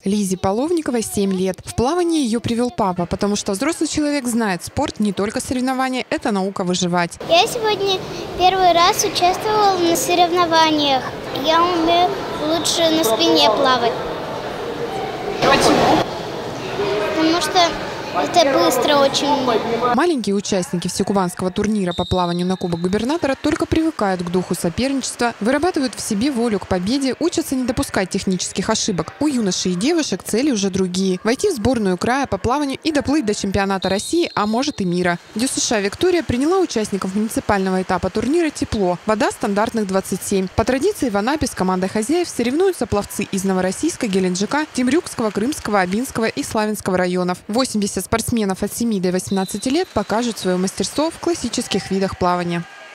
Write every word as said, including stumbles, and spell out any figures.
Лизе Половниковой семь лет. В плавание ее привел папа, потому что взрослый человек знает, спорт не только соревнования, это наука выживать. Я сегодня первый раз участвовала на соревнованиях. Я умею лучше на спине плавать. Почему? Потому что это быстро очень. Маленькие участники всекубанского турнира по плаванию на Кубок губернатора только привыкают к духу соперничества, вырабатывают в себе волю к победе, учатся не допускать технических ошибок. У юношей и девушек цели уже другие – войти в сборную края по плаванию и доплыть до чемпионата России, а может и мира. ДЮСШ Виктория приняла участников муниципального этапа турнира тепло. Вода стандартных двадцать семь. По традиции в Анапе с командой хозяев соревнуются пловцы из Новороссийска, Геленджика, Темрюкского, Крымского, Абинского и Славянского районов. восемьдесят спортсменов от семи до восемнадцати лет покажут свое мастерство в классических видах плавания.